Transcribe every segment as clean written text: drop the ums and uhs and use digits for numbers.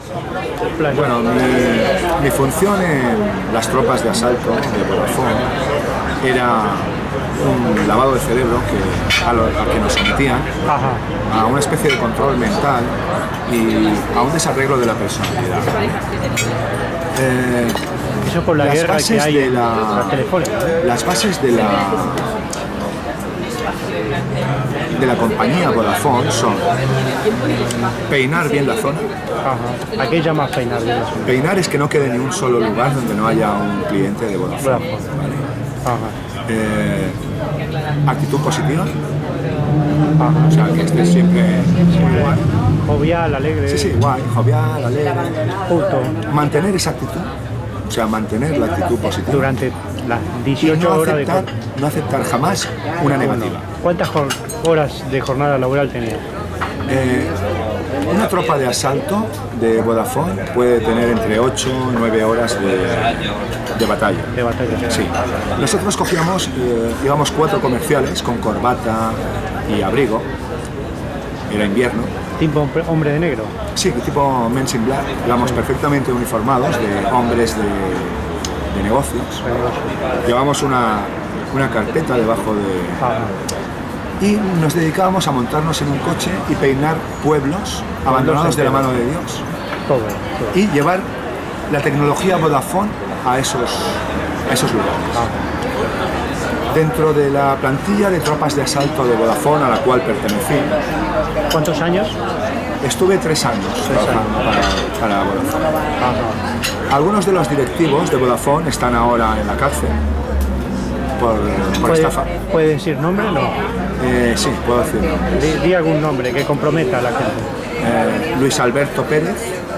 Bueno, mi función en las tropas de asalto de Vodafone era un lavado de cerebro al que nos sometían, a una especie de control mental y a un desarreglo de la personalidad. Eso por la guerra que hay en las telefónicas. Las bases de la compañía Vodafone son peinar bien la zona. ¿A qué llamas peinar bien la zona? Peinar es que no quede ni un solo lugar donde no haya un cliente de Vodafone. Actitud positiva. O sea, que estés siempre guay. Jovial, alegre. Sí, guay, jovial, alegre. Justo. Mantener esa actitud. O sea, mantener la actitud positiva. Durante las 18 horas de... No aceptar jamás una negativa. ¿Cuántas horas de jornada laboral tenía? Una tropa de asalto de Vodafone puede tener entre 8 y 9 horas de batalla. De batalla. Sí. Nosotros cogíamos, íbamos 4 comerciales con corbata y abrigo. Era invierno. ¿Tipo hombre de negro? Sí, tipo Men in Black. Íbamos perfectamente uniformados de hombres de negocios. Llevamos una carpeta debajo de... Y nos dedicábamos a montarnos en un coche y peinar pueblos abandonados de la mano de Dios. Todo. Y llevar la tecnología Vodafone a esos lugares. Dentro de la plantilla de tropas de asalto de Vodafone a la cual pertenecí. ¿Cuántos años? Estuve 3 años trabajando para Vodafone. Algunos de los directivos de Vodafone están ahora en la cárcel por estafa. ¿Puede decir nombre? No. Sí, puedo decir nombre. Di algún nombre que comprometa a la gente. Luis Alberto Pérez,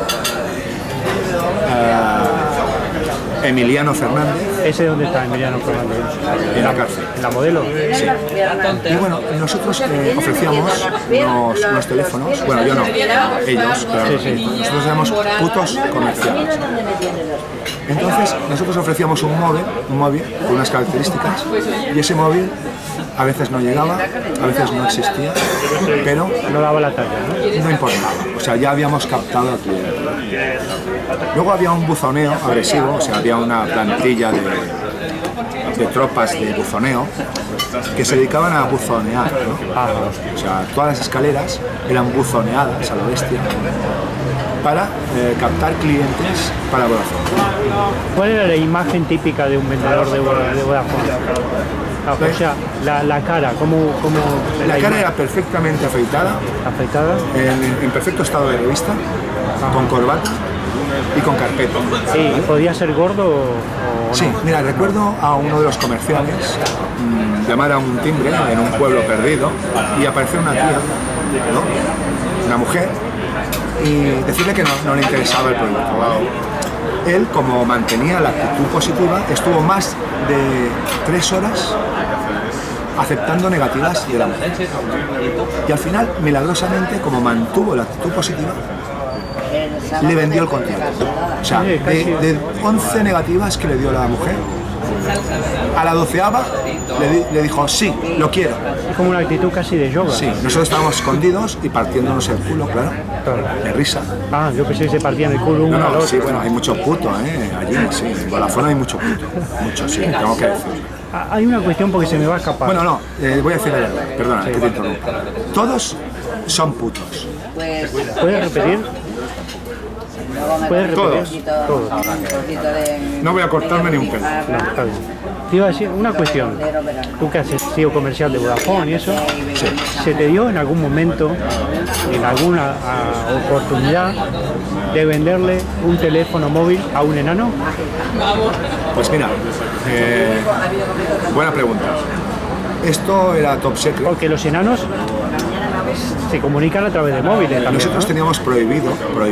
Emiliano Fernández. ¿Ese dónde está, Emiliano Fernández? En la cárcel. ¿En la modelo? Sí. Y bueno, nosotros ofrecíamos los teléfonos, bueno, yo no, ellos, pero nosotros éramos putos comerciales. Entonces, nosotros ofrecíamos un móvil con unas características, y ese móvil a veces no llegaba, a veces no existía, pero no daba la talla, ¿no? No importaba, o sea, ya habíamos captado al cliente. Luego había un buzoneo agresivo, o sea, había una plantilla de tropas de buzoneo que se dedicaban a buzonear, ¿no? O sea, todas las escaleras eran buzoneadas a lo bestia para captar clientes para Vodafone. ¿Cuál era la imagen típica de un vendedor de Vodafone? O sea, la cara, ¿cómo la cara era perfectamente afeitada, en perfecto estado de revista, con corbata y con carpeta. Sí, ¿podía ser gordo o no? Sí, mira, recuerdo a uno de los comerciales llamar a un timbre en un pueblo perdido y aparecer una tía, ¿no? Una mujer, y decirle que no le interesaba el producto. Él, como mantenía la actitud positiva, estuvo más de 3 horas aceptando negativas y era mujer. Y al final, milagrosamente, como mantuvo la actitud positiva, le vendió el contrato. O sea, de 11 negativas que le dio la mujer, a la 12ª le dijo, sí, lo quiero. Es como una actitud casi de yoga. Sí, nosotros estábamos escondidos y partiéndonos el culo, claro, de risa. Ah, yo pensé que se partían el culo uno al otro. Sí, bueno, hay mucho puto, allí, sí, en Vodafone hay mucho puto, mucho, sí, tengo que decir. Hay una cuestión porque se me va a escapar. Bueno, no, voy a decir algo, perdona, que te interrumpa. Todos son putos. ¿Puedes repetir? ¿Puedes repetir? Todos. No voy a cortarme ni un pelo. No, está bien. Te iba a decir una cuestión. Tú que has sido comercial de Vodafone y eso, sí. ¿Se te dio en algún momento, en alguna oportunidad, de venderle un teléfono móvil a un enano? Pues mira, buena pregunta. Esto era top secret. Porque los enanos se comunican a través de móviles también, nosotros teníamos prohibido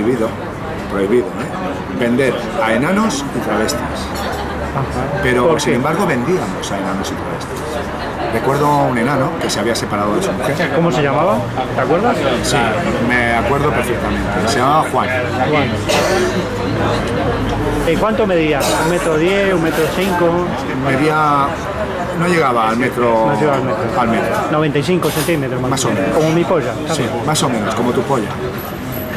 vender a enanos y travestis. Pero sin embargo vendíamos a enanos y travestis. Recuerdo un enano que se había separado de su mujer. ¿Cómo se llamaba? ¿Te acuerdas? Sí, me acuerdo perfectamente. Se llamaba Juan. ¿Cuánto medía? ¿1,10 metros, 1,5 metros? Medía... No llegaba al metro. No llegaba al metro. 95 centímetros más o menos. Como mi polla. Sí, más o menos, como tu polla.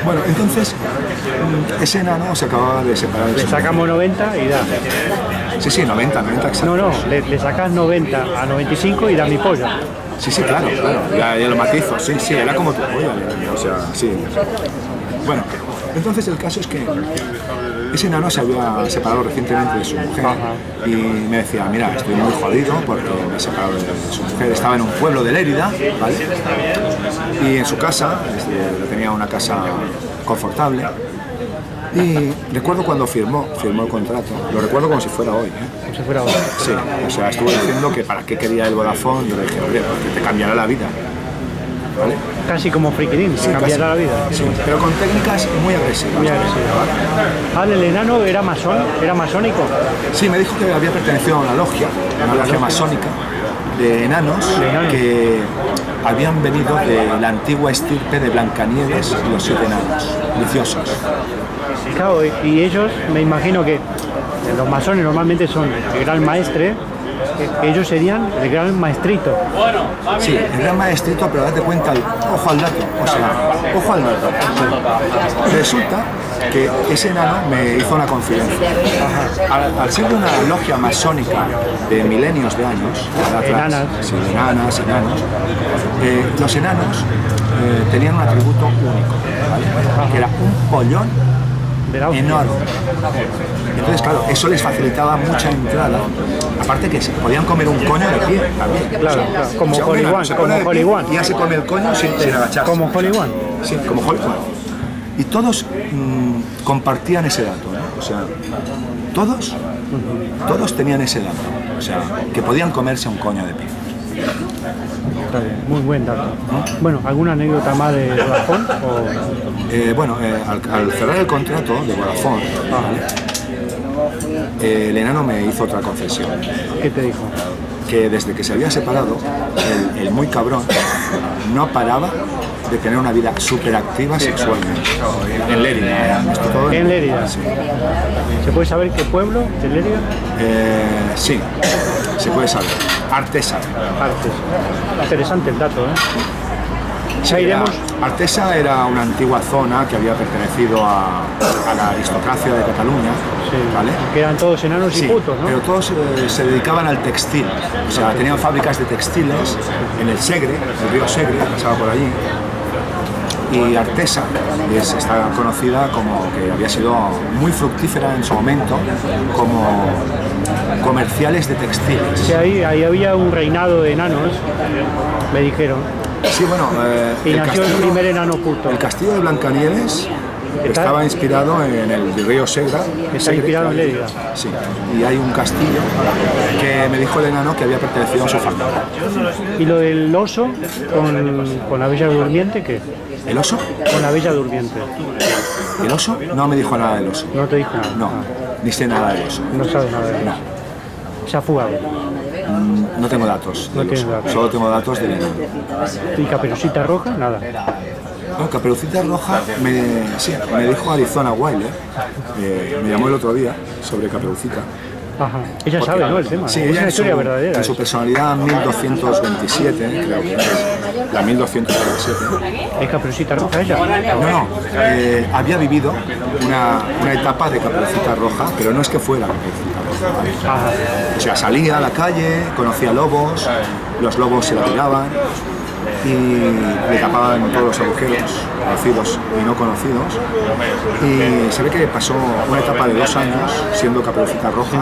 Bueno, entonces, ese enano se acababa de separar de Le su sacamos 90 y da. mujer. Sí, 90, exacto. No, le sacas 90 a 95 y da mi pollo. Sí, claro. Ya lo matizo, sí, era como tu polla, o sea, sí. Bueno, entonces el caso es que ese enano se había separado recientemente de su mujer y me decía, mira, estoy muy jodido porque me he separado de su mujer. Estaba en un pueblo de Lérida, ¿vale? Y en su casa, tenía una casa confortable. Y recuerdo cuando firmó el contrato, lo recuerdo como si fuera hoy, ¿eh? Como si fuera hoy. Sí, o sea, estuvo diciendo que para qué quería el Vodafone, yo le dije, hombre, porque te cambiará la vida, ¿vale? Casi como Friquidín, Sí, cambiará la vida. Sí, pero con técnicas muy agresivas. Muy agresiva. ¿El enano era masón? ¿Era masónico? Sí, me dijo que había pertenecido a una logia masónica de enanos que habían venido de la antigua estirpe de Blancanieves y los 7 enanos, viciosos. Claro, y ellos, me imagino que los masones normalmente son el gran maestre, ellos serían el gran maestrito. Sí, el gran maestrito, pero date cuenta, ojo al dato, o sea, ojo al dato. Resulta que ese enano me hizo una confidencia. Al ser de una logia masónica de milenios de años, Enanas. Sí, enanos, los enanos tenían un atributo único, ¿vale? Que era un pollón enorme. Entonces, claro, eso les facilitaba mucha entrada. Aparte que se podían comer un coño de pie también. Claro, como Holly One. Y ya se come el coño sin agacharse. Como Holly One. Sí, como Holly One. Y todos compartían ese dato, ¿no? O sea, todos tenían ese dato. O sea, que podían comerse un coño de pie. Está bien, muy buen dato. Bueno, ¿alguna anécdota más de Vodafone? Al cerrar el contrato de Vodafone, el enano me hizo otra confesión. ¿Qué te dijo? Que desde que se había separado, el muy cabrón no paraba de tener una vida súper activa sexualmente. En Lérida. En Lérida. Sí. ¿Se puede saber qué pueblo de Lérida? Sí, se puede saber. Artesa. Interesante el dato, ¿eh? Ya iremos. Artesa era una antigua zona que había pertenecido a la aristocracia de Cataluña, Sí, ¿vale? que eran todos enanos y putos, ¿no? Pero todos se dedicaban al textil, o sea, tenían fábricas de textiles en el Segre, el río Segre, pasaba por allí. Y Artesa está conocida como que había sido muy fructífera en su momento como comerciales de textiles. Sí, ahí había un reinado de enanos, me dijeron. Sí, bueno, y nació el primer enano puto. El castillo de Blancanieves estaba inspirado en el río Segre. Está inspirado en Lérida. Sí, y hay un castillo que me dijo el enano que había pertenecido a su familia. ¿Y lo del oso con la Bella Durmiente qué? ¿El oso? Con la Bella Durmiente. ¿El oso? No me dijo nada del oso. No te dijo nada. No, ni sé nada del oso. No sabes nada de él. Se ha fugado. No tengo datos. No tienes datos. Solo tengo datos del enano. ¿Y Caperucita Roja? Nada. No, Caperucita Roja me dijo Arizona Wilder, me llamó el otro día sobre Caperucita. Ajá. Ella sabe, ¿no? El tema. Sí, es ella una historia verdadera. En su personalidad 1227, creo que es. La 1227. ¿Es Caperucita Roja ella? No, había vivido una etapa de Caperucita Roja, pero no es que fuera Caperucita Roja. Ajá. O sea, salía a la calle, conocía lobos, los lobos se la tiraban y le tapaban todos los agujeros, conocidos y no conocidos. Y se ve que pasó una etapa de 2 años siendo Caperucita Roja,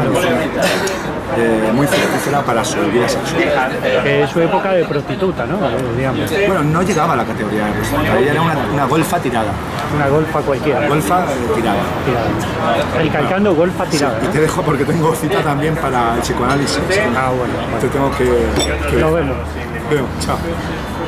muy fructífera para su vida sexual. Es su época de prostituta, ¿no? Digamos. Bueno, no llegaba a la categoría de prostituta, ella era una golfa tirada. Una golfa cualquiera. Golfa tirada. Recalcando golfa tirada. Y te dejo porque tengo cita también para el psicoanálisis. Ah, bueno. Te tengo que... Nos vemos. Veo, chao.